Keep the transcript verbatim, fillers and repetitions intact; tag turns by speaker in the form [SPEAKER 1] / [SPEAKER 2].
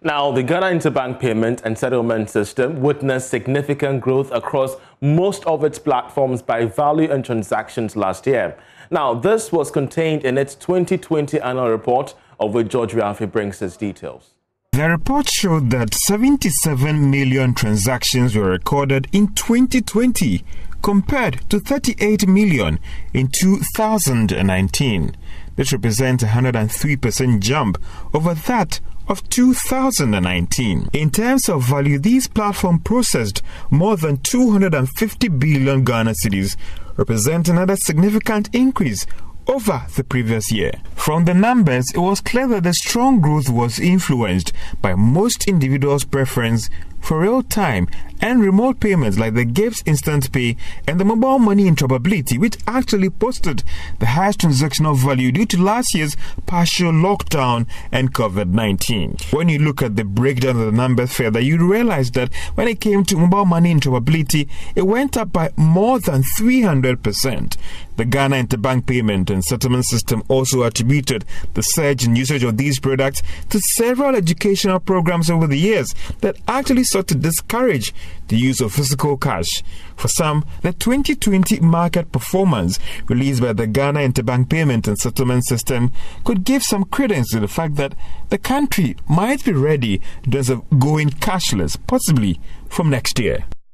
[SPEAKER 1] Now, the Ghana Interbank Payment and Settlement System witnessed significant growth across most of its platforms by value and transactions last year. Now, this was contained in its twenty twenty annual report, of which George Riafi brings us details.
[SPEAKER 2] The report showed that seventy-seven million transactions were recorded in twenty twenty, compared to thirty-eight million in two thousand nineteen. This represents a one hundred three percent jump over that of two thousand nineteen. In terms of value, these platforms processed more than two hundred fifty billion Ghana cedis, representing another significant increase over the previous year. From the numbers, it was clear that the strong growth was influenced by most individuals' preference for real-time and remote payments like the Gibbs Instant Pay and the mobile money interoperability, which actually posted the highest transactional value due to last year's partial lockdown and COVID nineteen. When you look at the breakdown of the numbers further, you realize that when it came to mobile money interoperability, it went up by more than three hundred percent. The Ghana Interbank Payment and Settlement System also attributed the surge in usage of these products to several educational programs over the years that actually sought to discourage the use of physical cash. For some, the twenty twenty market performance released by the Ghana Interbank Payment and Settlement System could give some credence to the fact that the country might be ready in terms of going cashless, possibly from next year.